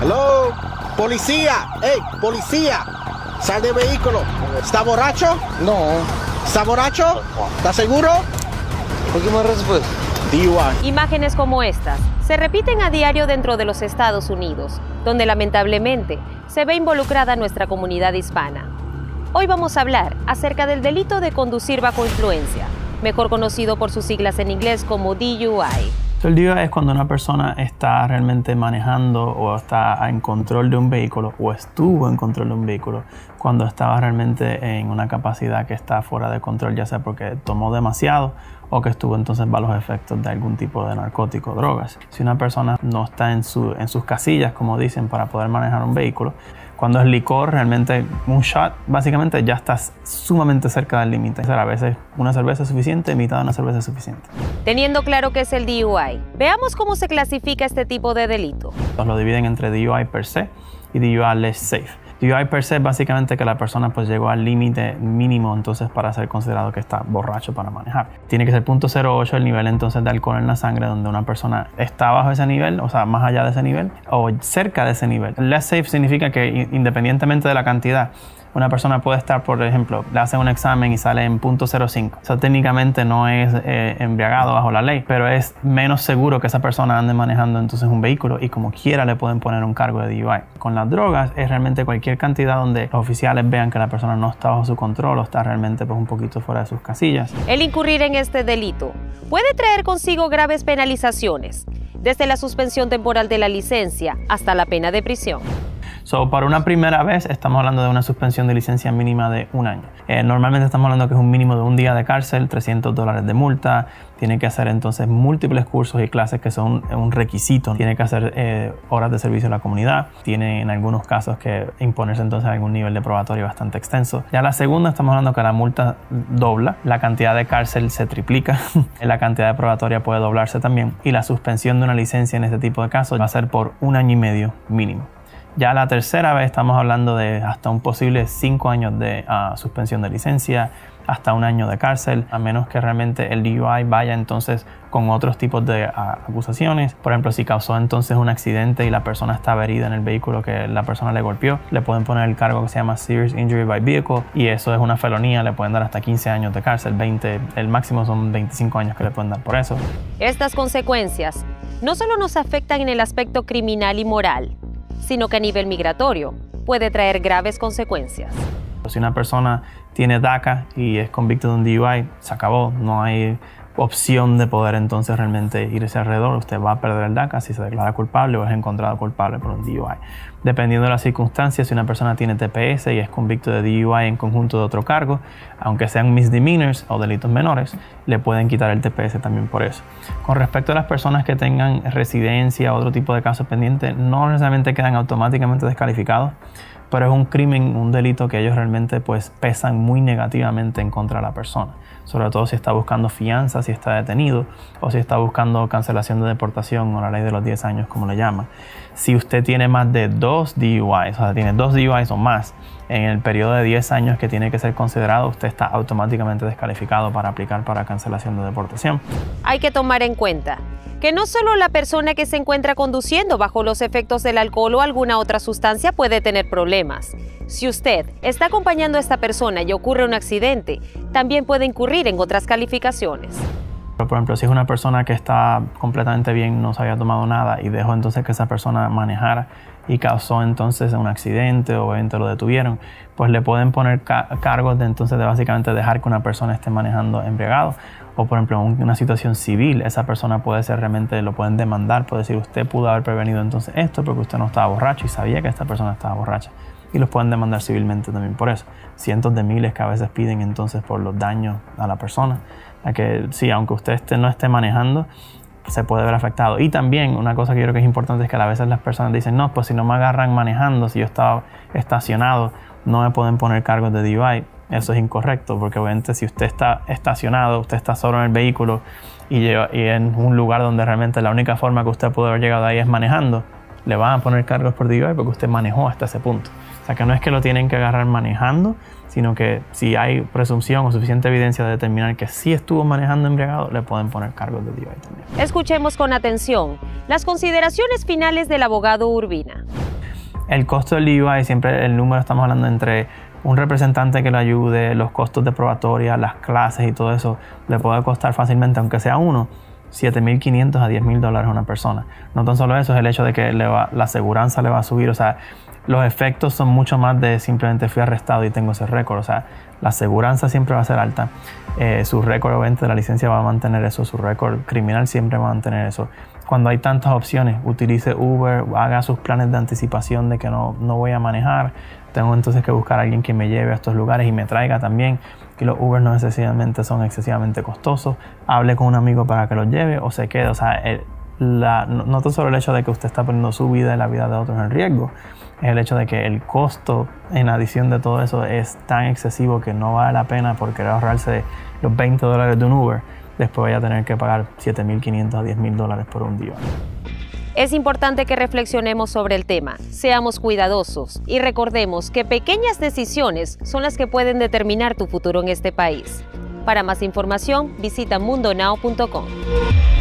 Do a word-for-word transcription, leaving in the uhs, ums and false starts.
Hello, policía, hey, policía, sal del vehículo. ¿Está borracho? No. ¿Está borracho? ¿Está seguro? ¿Por qué me arrestas, pues? D U I. Imágenes como estas se repiten a diario dentro de los Estados Unidos, donde lamentablemente se ve involucrada nuestra comunidad hispana. Hoy vamos a hablar acerca del delito de conducir bajo influencia, mejor conocido por sus siglas en inglés como D U I. El D U I es cuando una persona está realmente manejando o está en control de un vehículo o estuvo en control de un vehículo cuando estaba realmente en una capacidad que está fuera de control, ya sea porque tomó demasiado o que estuvo entonces bajo los efectos de algún tipo de narcótico o drogas. Si una persona no está en, su, en sus casillas, como dicen, para poder manejar un vehículo, cuando es licor, realmente un shot, básicamente ya estás sumamente cerca del límite. A veces una cerveza es suficiente, mitad de una cerveza es suficiente. Teniendo claro qué es el D U I, veamos cómo se clasifica este tipo de delito. Lo dividen entre D U I per se y D U I less safe. D U I per se es básicamente que la persona pues llegó al límite mínimo entonces para ser considerado que está borracho para manejar. Tiene que ser punto cero ocho el nivel entonces de alcohol en la sangre, donde una persona está bajo ese nivel, o sea, más allá de ese nivel o cerca de ese nivel. Less safe significa que independientemente de la cantidad, una persona puede estar, por ejemplo, le hace un examen y sale en punto cero cinco. Eso técnicamente no es eh, embriagado bajo la ley, pero es menos seguro que esa persona ande manejando entonces un vehículo y como quiera le pueden poner un cargo de D U I. Con las drogas es realmente cualquier cantidad donde los oficiales vean que la persona no está bajo su control o está realmente pues, un poquito fuera de sus casillas. El incurrir en este delito puede traer consigo graves penalizaciones, desde la suspensión temporal de la licencia hasta la pena de prisión. So, para una primera vez estamos hablando de una suspensión de licencia mínima de un año. Eh, normalmente estamos hablando que es un mínimo de un día de cárcel, trescientos dólares de multa. Tiene que hacer entonces múltiples cursos y clases que son un requisito. Tiene que hacer eh, horas de servicio a la comunidad. Tiene en algunos casos que imponerse entonces algún nivel de probatorio bastante extenso. Ya la segunda estamos hablando que la multa dobla, la cantidad de cárcel se triplica, la cantidad de probatoria puede doblarse también y la suspensión de una licencia en este tipo de casos va a ser por un año y medio mínimo. Ya la tercera vez estamos hablando de hasta un posible cinco años de uh, suspensión de licencia, hasta un año de cárcel, a menos que realmente el D U I vaya entonces con otros tipos de uh, acusaciones. Por ejemplo, si causó entonces un accidente y la persona estaba herida en el vehículo que la persona le golpeó, le pueden poner el cargo que se llama Serious Injury by Vehicle y eso es una felonía, le pueden dar hasta quince años de cárcel, veinte, el máximo son veinticinco años que le pueden dar por eso. Estas consecuencias no solo nos afectan en el aspecto criminal y moral, sino que a nivel migratorio puede traer graves consecuencias. Si una persona tiene DACA y es convicto de un D U I, se acabó, no hay opción de poder entonces realmente irse alrededor. Usted va a perder el DACA si se declara culpable o es encontrado culpable por un D U I. Dependiendo de las circunstancias, si una persona tiene T P S y es convicto de D U I en conjunto de otro cargo, aunque sean misdemeanors o delitos menores, le pueden quitar el T P S también por eso. Con respecto a las personas que tengan residencia o otro tipo de casos pendientes, no necesariamente quedan automáticamente descalificados, pero es un crimen, un delito que ellos realmente pues pesan muy negativamente en contra de la persona. Sobre todo si está buscando fianza, si está detenido o si está buscando cancelación de deportación o la ley de los diez años como le llaman. Si usted tiene más de dos D U Is, o sea, tiene dos D U Is o más en el periodo de diez años que tiene que ser considerado, usted está automáticamente descalificado para aplicar para cancelación de deportación. Hay que tomar en cuenta que no solo la persona que se encuentra conduciendo bajo los efectos del alcohol o alguna otra sustancia puede tener problemas. Si usted está acompañando a esta persona y ocurre un accidente, también puede incurrir en otras calificaciones. Por ejemplo, si es una persona que está completamente bien, no se había tomado nada y dejó entonces que esa persona manejara y causó entonces un accidente o obviamente lo detuvieron, pues le pueden poner ca cargos de entonces de básicamente dejar que una persona esté manejando embriagado. O por ejemplo, en una situación civil, esa persona puede ser realmente, lo pueden demandar, puede decir usted pudo haber prevenido entonces esto porque usted no estaba borracho y sabía que esta persona estaba borracha. Y los pueden demandar civilmente también por eso. Cientos de miles que a veces piden entonces por los daños a la persona. A que sí, aunque usted esté, no esté manejando, se puede ver afectado. Y también una cosa que yo creo que es importante es que a veces las personas dicen, no, pues si no me agarran manejando, si yo estaba estacionado, no me pueden poner cargos de D U I. Eso es incorrecto, porque obviamente si usted está estacionado, usted está solo en el vehículo y, lleva, y en un lugar donde realmente la única forma que usted puede haber llegado ahí es manejando, le van a poner cargos por D U I porque usted manejó hasta ese punto. O sea que no es que lo tienen que agarrar manejando, sino que si hay presunción o suficiente evidencia de determinar que sí estuvo manejando embriagado, le pueden poner cargos de D U I también. Escuchemos con atención las consideraciones finales del abogado Urbina. El costo del D U I, siempre el número estamos hablando entre un representante que lo ayude, los costos de probatoria, las clases y todo eso, le puede costar fácilmente, aunque sea uno, siete mil quinientos a diez mil dólares a una persona. No tan solo eso, es el hecho de que le va, la aseguranza le va a subir, o sea, los efectos son mucho más de simplemente fui arrestado y tengo ese récord, o sea, la aseguranza siempre va a ser alta, eh, su récord obviamente de la licencia va a mantener eso, su récord criminal siempre va a mantener eso. Cuando hay tantas opciones, utilice Uber, haga sus planes de anticipación de que no, no voy a manejar, tengo entonces que buscar a alguien que me lleve a estos lugares y me traiga también, que los Uber no necesariamente son excesivamente costosos, hable con un amigo para que los lleve o se quede, o sea, el, la, no, no solo el hecho de que usted está poniendo su vida y la vida de otros en riesgo, es el hecho de que el costo en adición de todo eso es tan excesivo que no vale la pena por querer ahorrarse los veinte dólares de un Uber, después vaya a tener que pagar siete mil quinientos a diez mil dólares por un día. Es importante que reflexionemos sobre el tema, seamos cuidadosos y recordemos que pequeñas decisiones son las que pueden determinar tu futuro en este país. Para más información, visita mundo now punto com.